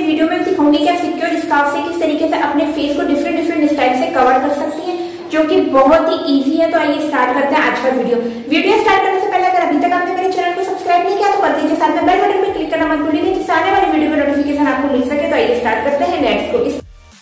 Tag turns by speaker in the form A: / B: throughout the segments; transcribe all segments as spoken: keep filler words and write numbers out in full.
A: Video में दिखाऊंगी कि आप सिक्योर स्कार्फ से किस तरीके से अपने फेस को डिफरेंट डिफरेंट स्टाइल से कवर कर सकती हैं, जो कि बहुत ही इजी है। तो आइए स्टार्ट करते हैं आज का वीडियो। वीडियो स्टार्ट करने से पहले अगर अभी तक आपने मेरे चैनल को सब्सक्राइब नहीं किया तो कर दीजिए, साथ में बेल बटन पर क्लिक करना मत भूलिए जिससे आने वाली वीडियो का नोटिफिकेशन आपको मिल सके। तो आइए स्टार्ट करते हैं। Let's go.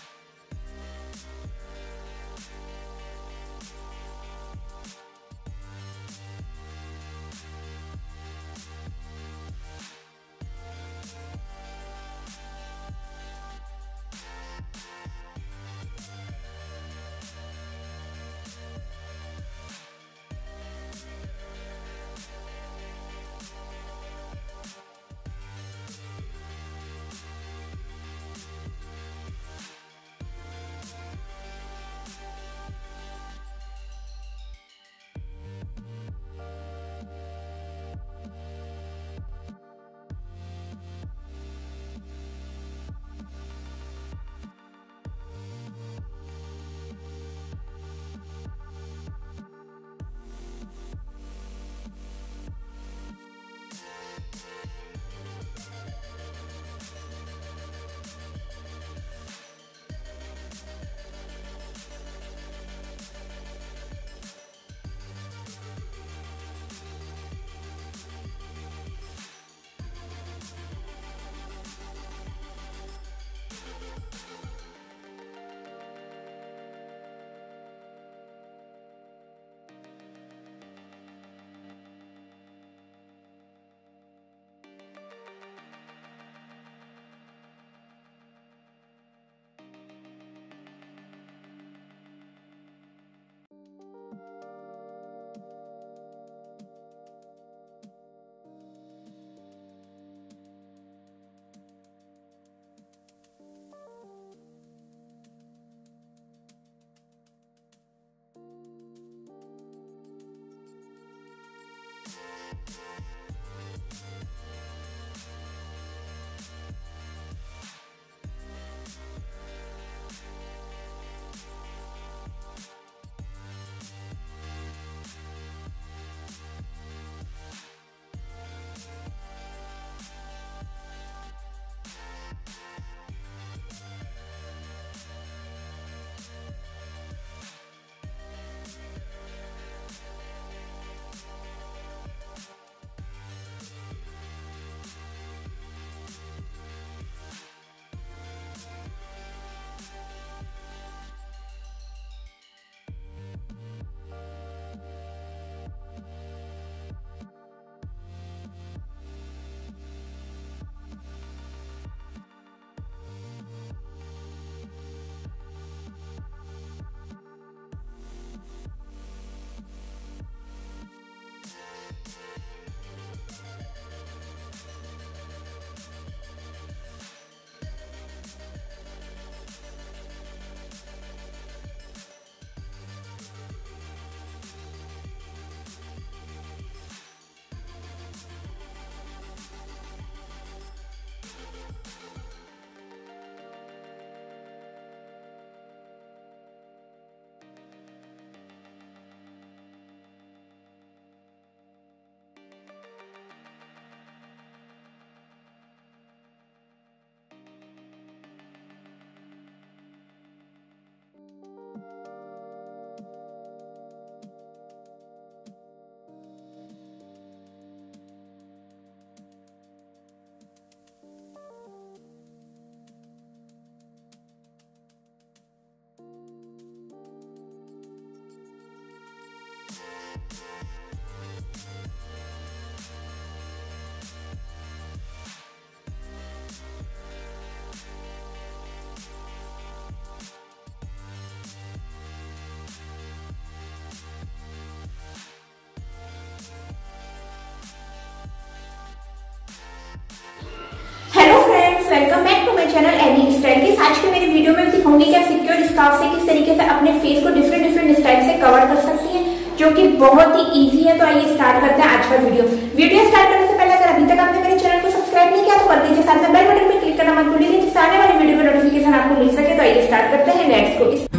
A: Welcome back to my channel any style. के आज के मेरे वीडियो में दिखाऊंगी कि आप सिक्योर स्कार्फ से किस तरीके से अपने फेस को डिफरेंट डिफरेंट स्टाइल से कवर कर सकती हैं, जो कि बहुत ही इजी है। तो आइए स्टार्ट करते हैं आज का वीडियो। वीडियो स्टार्ट करने से पहले अगर अभी तक आपने मेरे चैनल को सब्सक्राइब नहीं किया तो कर दीजिए, साथ में बेल बटन पर क्लिक करना मत भूलिए जिससे आने वाली वीडियो का नोटिफिकेशन आपको मिल सके। तो आइए स्टार्ट करते हैं। लेट्स गो।